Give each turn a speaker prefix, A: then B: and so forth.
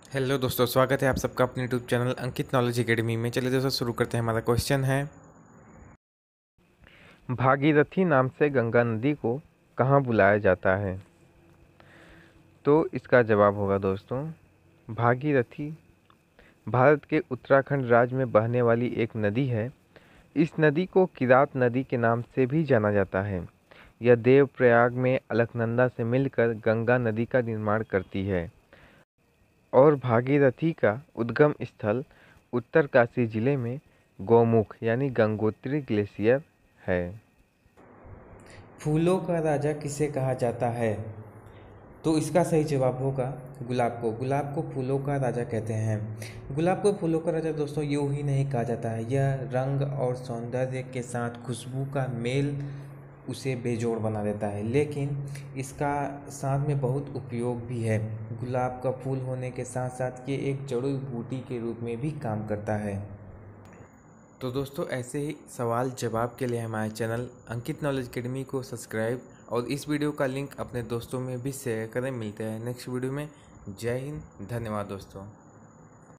A: Hello दोस्तों, स्वागत है आप सबका अपने YouTube channel Ankit knowledge academy में। चलिए दोस्तों शुरू करते हैं। हमारा क्वेश्चन है, भागीरथी नाम से गंगा नदी को कहाँ बुलाया जाता है? तो इसका जवाब होगा दोस्तों, भागीरथी भारत के उत्तराखंड राज्य में बहने वाली एक नदी है। इस नदी को किरात नदी के नाम से भी जाना जाता है। यह देवप्रयाग में अलकनंदा से मिलकर गंगा नदी का निर्माण करती है और भागीरथी का उद्गम स्थल उत्तरकाशी जिले में गौमुख यानी गंगोत्री ग्लेशियर है। फूलों का राजा किसे कहा जाता है? तो इसका सही जवाब होगा गुलाब को। गुलाब को फूलों का राजा कहते हैं। गुलाब को फूलों का राजा दोस्तों यूँ ही नहीं कहा जाता है, यह रंग और सौंदर्य के साथ खुशबू का मेल उसे बेजोड़ बना देता है, लेकिन इसका साथ में बहुत उपयोग भी है। गुलाब का फूल होने के साथ साथ ये एक जड़ी बूटी के रूप में भी काम करता है। तो दोस्तों ऐसे ही सवाल जवाब के लिए हमारे चैनल अंकित नॉलेज एकेडमी को सब्सक्राइब और इस वीडियो का लिंक अपने दोस्तों में भी शेयर करें। मिलते हैं नेक्स्ट वीडियो में। जय हिंद, धन्यवाद दोस्तों।